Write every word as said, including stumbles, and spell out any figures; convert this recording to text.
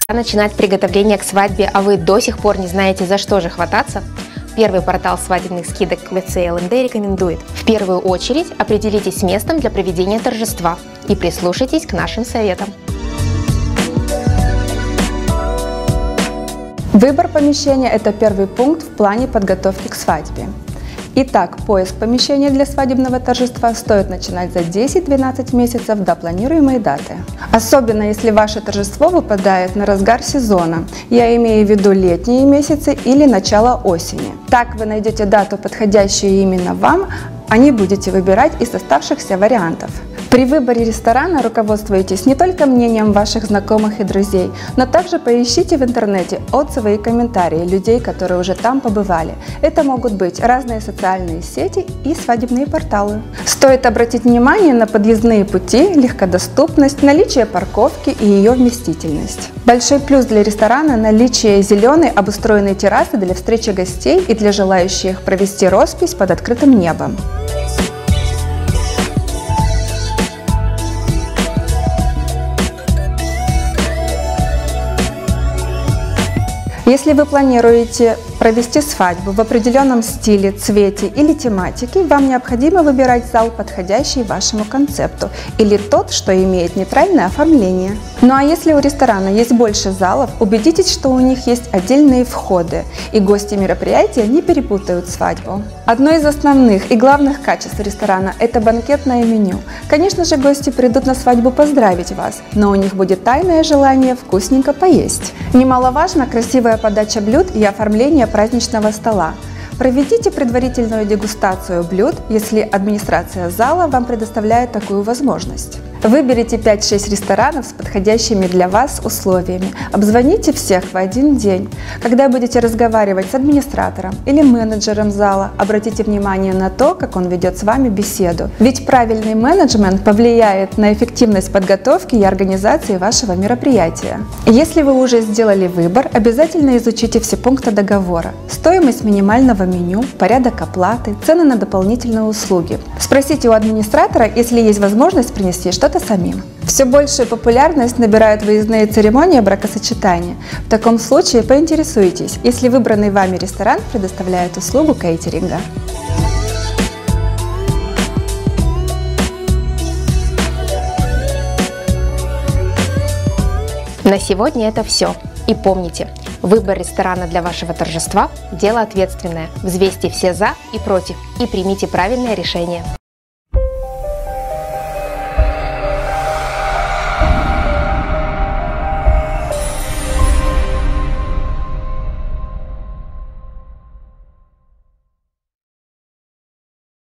Начинать приготовление к свадьбе, а вы до сих пор не знаете, за что же хвататься? Первый портал свадебных скидок Let's Say эл энд эй рекомендует. В первую очередь определитесь с местом для проведения торжества и прислушайтесь к нашим советам. Выбор помещения – это первый пункт в плане подготовки к свадьбе. Итак, поиск помещения для свадебного торжества стоит начинать за десять-двенадцать месяцев до планируемой даты. Особенно если ваше торжество выпадает на разгар сезона, я имею в виду летние месяцы или начало осени. Так вы найдете дату, подходящую именно вам, а не будете выбирать из оставшихся вариантов. При выборе ресторана руководствуйтесь не только мнением ваших знакомых и друзей, но также поищите в интернете отзывы и комментарии людей, которые уже там побывали. Это могут быть разные социальные сети и свадебные порталы. Стоит обратить внимание на подъездные пути, легкодоступность, наличие парковки и ее вместительность. Большой плюс для ресторана – наличие зеленой обустроенной террасы для встречи гостей и для желающих провести роспись под открытым небом. Если вы планируете провести свадьбу в определенном стиле, цвете или тематике, вам необходимо выбирать зал, подходящий вашему концепту, или тот, что имеет нейтральное оформление. Ну а если у ресторана есть больше залов, убедитесь, что у них есть отдельные входы, и гости мероприятия не перепутают свадьбу. Одно из основных и главных качеств ресторана – это банкетное меню. Конечно же, гости придут на свадьбу поздравить вас, но у них будет тайное желание вкусненько поесть. Немаловажно красивая подача блюд и оформление праздничного стола. Проведите предварительную дегустацию блюд, если администрация зала вам предоставляет такую возможность. Выберите пять-шесть ресторанов с подходящими для вас условиями. Обзвоните всех в один день. Когда будете разговаривать с администратором или менеджером зала, обратите внимание на то, как он ведет с вами беседу. Ведь правильный менеджмент повлияет на эффективность подготовки и организации вашего мероприятия. Если вы уже сделали выбор, обязательно изучите все пункты договора. Стоимость минимального меню, порядок оплаты, цены на дополнительные услуги. Спросите у администратора, если есть возможность принести что-то самим. Все большую популярность набирают выездные церемонии бракосочетания. В таком случае поинтересуйтесь, если выбранный вами ресторан предоставляет услугу кейтеринга. На сегодня это все. И помните, выбор ресторана для вашего торжества – дело ответственное. Взвесьте все «за» и «против» и примите правильное решение.